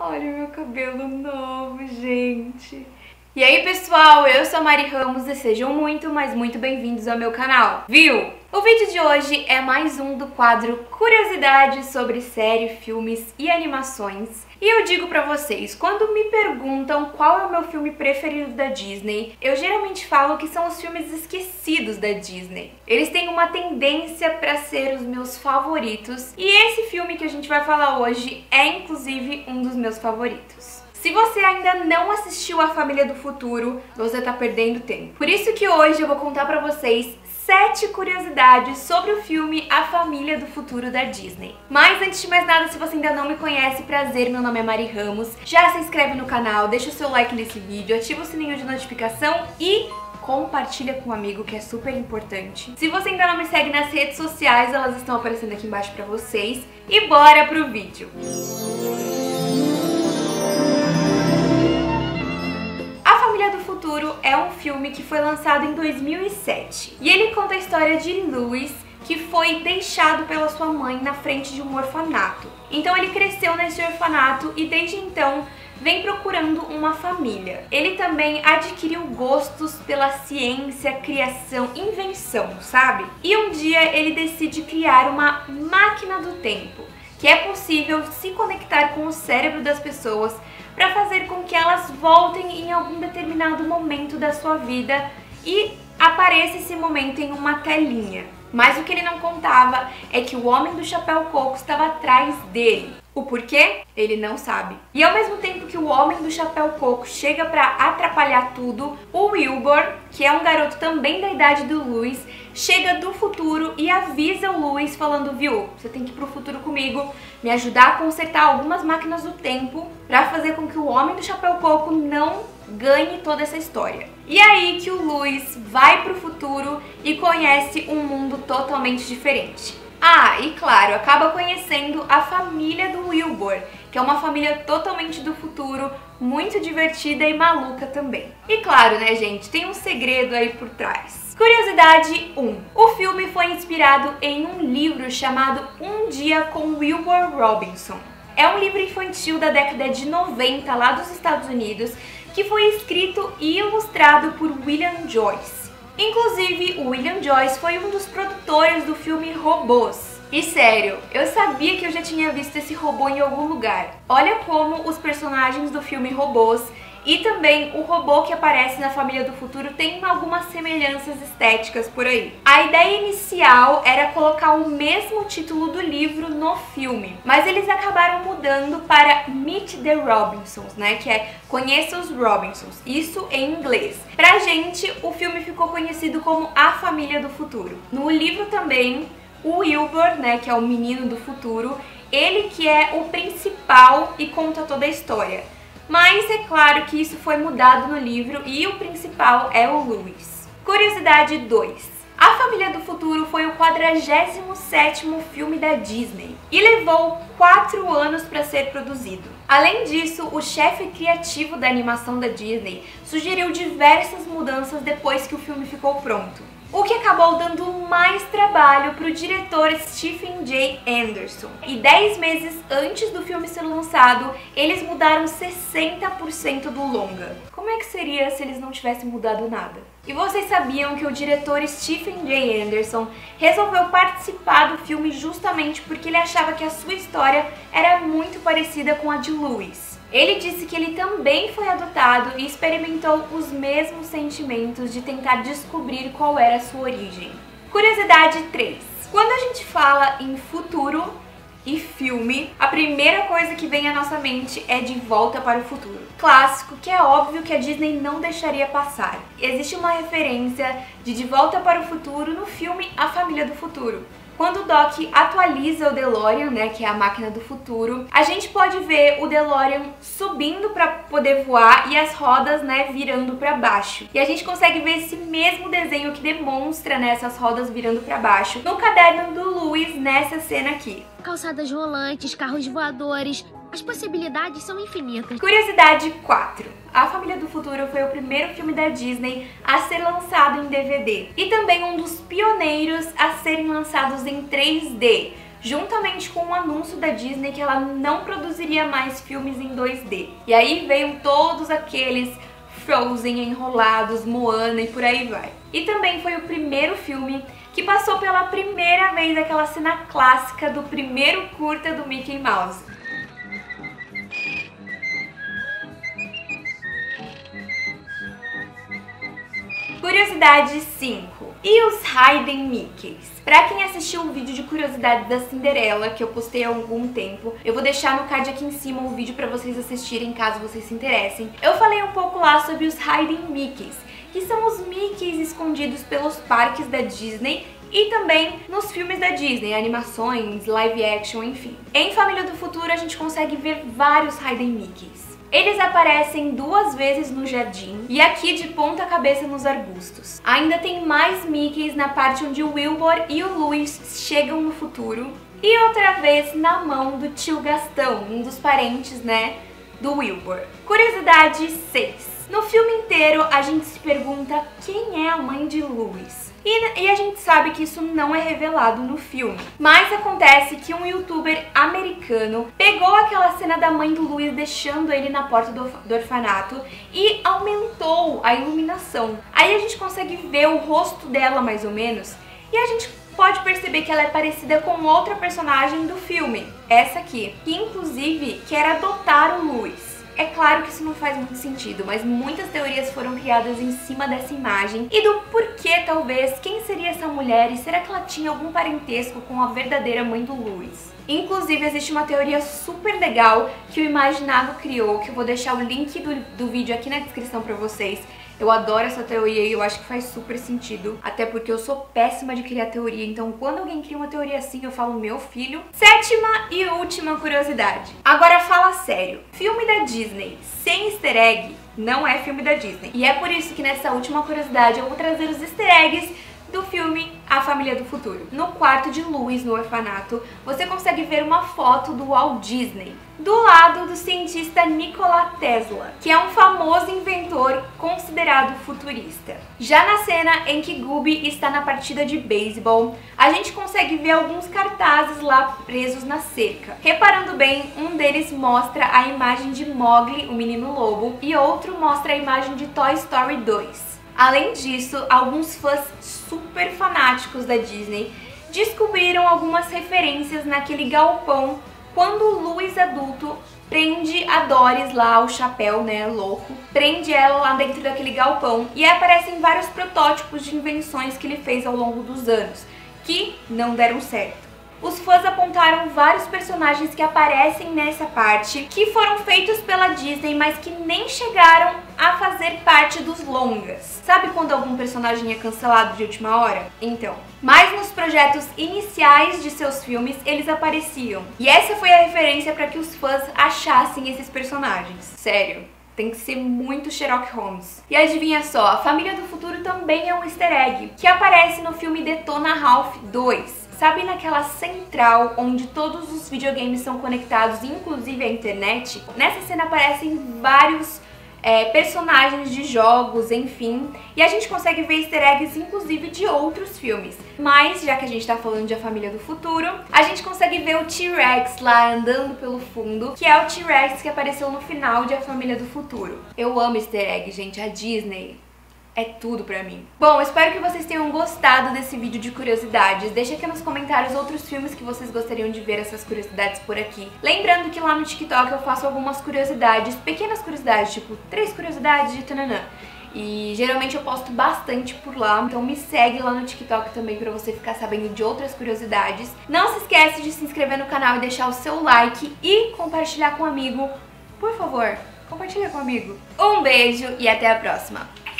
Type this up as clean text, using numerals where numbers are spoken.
Olha o meu cabelo novo, gente. E aí, pessoal, eu sou a Mari Ramos e sejam muito, mas muito bem-vindos ao meu canal, viu? O vídeo de hoje é mais um do quadro Curiosidades sobre série, filmes e animações. E eu digo pra vocês, quando me perguntam qual é o meu filme preferido da Disney, eu geralmente falo que são os filmes esquecidos da Disney. Eles têm uma tendência pra ser os meus favoritos, e esse filme que a gente vai falar hoje é inclusive um dos meus favoritos. Se você ainda não assistiu A Família do Futuro, você tá perdendo tempo. Por isso que hoje eu vou contar pra vocês 7 curiosidades sobre o filme A Família do Futuro da Disney. Mas antes de mais nada, se você ainda não me conhece, prazer, meu nome é Mari Ramos. Já se inscreve no canal, deixa o seu like nesse vídeo, ativa o sininho de notificação e compartilha com um amigo, que é super importante. Se você ainda não me segue nas redes sociais, elas estão aparecendo aqui embaixo pra vocês. E bora pro vídeo! É um filme que foi lançado em 2007 e ele conta a história de Louis, que foi deixado pela sua mãe na frente de um orfanato. Então ele cresceu nesse orfanato e desde então vem procurando uma família. Ele também adquiriu gostos pela ciência, criação, invenção, sabe? E um dia ele decide criar uma máquina do tempo, que é possível se conectar com o cérebro das pessoas para fazer com que elas voltem em algum determinado momento da sua vida e apareça esse momento em uma telinha. Mas o que ele não contava é que o Homem do Chapéu Coco estava atrás dele. O porquê? Ele não sabe. E ao mesmo tempo que o Homem do Chapéu Coco chega para atrapalhar tudo, o Wilbur, que é um garoto também da idade do Louis, chega do futuro e avisa o Louis falando: viu, você tem que ir pro futuro comigo, me ajudar a consertar algumas máquinas do tempo para fazer com que o Homem do Chapéu Coco não ganhe toda essa história. E aí que o Louis vai pro futuro e conhece um mundo totalmente diferente. Ah, e claro, acaba conhecendo a família do Wilbur, que é uma família totalmente do futuro, muito divertida e maluca também. E claro, né, gente, tem um segredo aí por trás. Curiosidade 1. O filme foi inspirado em um livro chamado Um Dia com Wilbur Robinson. É um livro infantil da década de 90 lá dos Estados Unidos, que foi escrito e ilustrado por William Joyce. Inclusive, o William Joyce foi um dos produtores do filme Robôs. E sério, eu sabia que eu já tinha visto esse robô em algum lugar. Olha como os personagens do filme Robôs e também o robô que aparece na Família do Futuro tem algumas semelhanças estéticas por aí. A ideia inicial era colocar o mesmo título do livro no filme, mas eles acabaram mudando para Meet the Robinsons, né, que é Conheça os Robinsons, isso em inglês. Pra gente, o filme ficou conhecido como A Família do Futuro. No livro também, o Wilbur, né, que é o menino do futuro, ele que é o principal e conta toda a história. Mas é claro que isso foi mudado no livro e o principal é o Louis. Curiosidade 2. A Família do Futuro foi o 47º filme da Disney e levou 4 anos para ser produzido. Além disso, o chefe criativo da animação da Disney sugeriu diversas mudanças depois que o filme ficou pronto, o que acabou dando mais trabalho para o diretor Stephen J. Anderson. E 10 meses antes do filme ser lançado, eles mudaram 60% do longa. Como é que seria se eles não tivessem mudado nada? E vocês sabiam que o diretor Stephen J. Anderson resolveu participar do filme justamente porque ele achava que a sua história era muito parecida com a de Louis. Ele disse que ele também foi adotado e experimentou os mesmos sentimentos de tentar descobrir qual era a sua origem. Curiosidade 3. Quando a gente fala em futuro e filme, a primeira coisa que vem à nossa mente é De Volta para o Futuro. Clássico que é óbvio que a Disney não deixaria passar. Existe uma referência de Volta para o Futuro no filme A Família do Futuro. Quando o Doc atualiza o DeLorean, né, que é a máquina do futuro, a gente pode ver o DeLorean subindo para poder voar e as rodas, né, virando para baixo. E a gente consegue ver esse mesmo desenho que demonstra, né, essas rodas virando para baixo no caderno do Louis nessa cena aqui. Calçadas rolantes, carros voadores, as possibilidades são infinitas. Curiosidade 4. A Família do Futuro foi o primeiro filme da Disney a ser lançado em DVD e também um dos pioneiros a serem lançados em 3D. juntamente com um anúncio da Disney que ela não produziria mais filmes em 2D. E aí veio todos aqueles Frozen enrolados, Moana e por aí vai. E também foi o primeiro filme que passou pela primeira vez aquela cena clássica do primeiro curta do Mickey Mouse. Curiosidade 5. E os Hidden Mickeys? Pra quem assistiu o vídeo de curiosidades da Cinderela, que eu postei há algum tempo, eu vou deixar no card aqui em cima o vídeo pra vocês assistirem, caso vocês se interessem. Eu falei um pouco lá sobre os Hidden Mickeys, que são os Mickeys escondidos pelos parques da Disney e também nos filmes da Disney, animações, live action, enfim. Em Família do Futuro a gente consegue ver vários Hidden Mickeys. Eles aparecem 2 vezes no jardim e aqui de ponta cabeça nos arbustos. Ainda tem mais Mickeys na parte onde o Wilbur e o Louis chegam no futuro. E outra vez na mão do tio Gastão, um dos parentes, né, do Wilbur. Curiosidade 6. No filme inteiro a gente se pergunta quem é a mãe de Louis. E a gente sabe que isso não é revelado no filme. Mas acontece que um youtuber americano pegou aquela cena da mãe do Louis deixando ele na porta do orfanato e aumentou a iluminação. Aí a gente consegue ver o rosto dela mais ou menos e a gente pode perceber que ela é parecida com outra personagem do filme, essa aqui, que inclusive quer adotar o Louis. É claro que isso não faz muito sentido, mas muitas teorias foram criadas em cima dessa imagem e do porquê, talvez, quem seria essa mulher e será que ela tinha algum parentesco com a verdadeira mãe do Louis. Inclusive, existe uma teoria super legal que o Imaginavo criou, que eu vou deixar o link do vídeo aqui na descrição pra vocês. Eu adoro essa teoria e eu acho que faz super sentido, até porque eu sou péssima de criar teoria, então quando alguém cria uma teoria assim, eu falo, meu filho. 7ª e última curiosidade. Agora fala sério, filme da Disney sem easter egg não é filme da Disney. E é por isso que nessa última curiosidade eu vou trazer os easter eggs do filme A Família do Futuro. No quarto de Louis, no orfanato, você consegue ver uma foto do Walt Disney, do lado do cientista Nikola Tesla, que é um famoso inventor considerado futurista. Já na cena em que Gooby está na partida de beisebol, a gente consegue ver alguns cartazes lá presos na cerca. Reparando bem, um deles mostra a imagem de Mowgli, o menino lobo, e outro mostra a imagem de Toy Story 2. Além disso, alguns fãs super fanáticos da Disney descobriram algumas referências naquele galpão quando o Louis adulto prende a Doris lá, o chapéu, né, louco, prende ela lá dentro daquele galpão e aparecem vários protótipos de invenções que ele fez ao longo dos anos, que não deram certo. Os fãs apontaram vários personagens que aparecem nessa parte, que foram feitos pela Disney, mas que nem chegaram a fazer parte dos longas. Sabe quando algum personagem é cancelado de última hora? Então. Mas nos projetos iniciais de seus filmes, eles apareciam. E essa foi a referência para que os fãs achassem esses personagens. Sério. Tem que ser muito Sherlock Holmes. E adivinha só, a Família do Futuro também é um easter egg, que aparece no filme Detona Ralph 2. Sabe naquela central onde todos os videogames são conectados, inclusive a internet? Nessa cena aparecem vários personagens de jogos, enfim, e a gente consegue ver easter eggs inclusive de outros filmes. Mas, já que a gente tá falando de A Família do Futuro, a gente consegue ver o T-Rex lá andando pelo fundo, que é o T-Rex que apareceu no final de A Família do Futuro. Eu amo easter egg, gente, a Disney é tudo pra mim. Bom, espero que vocês tenham gostado desse vídeo de curiosidades. Deixa aqui nos comentários outros filmes que vocês gostariam de ver essas curiosidades por aqui. Lembrando que lá no TikTok eu faço algumas curiosidades, pequenas curiosidades, tipo 3 curiosidades de tananã. E geralmente eu posto bastante por lá, então me segue lá no TikTok também pra você ficar sabendo de outras curiosidades. Não se esquece de se inscrever no canal e deixar o seu like e compartilhar com um amigo. Por favor, compartilha com um amigo. Um beijo e até a próxima!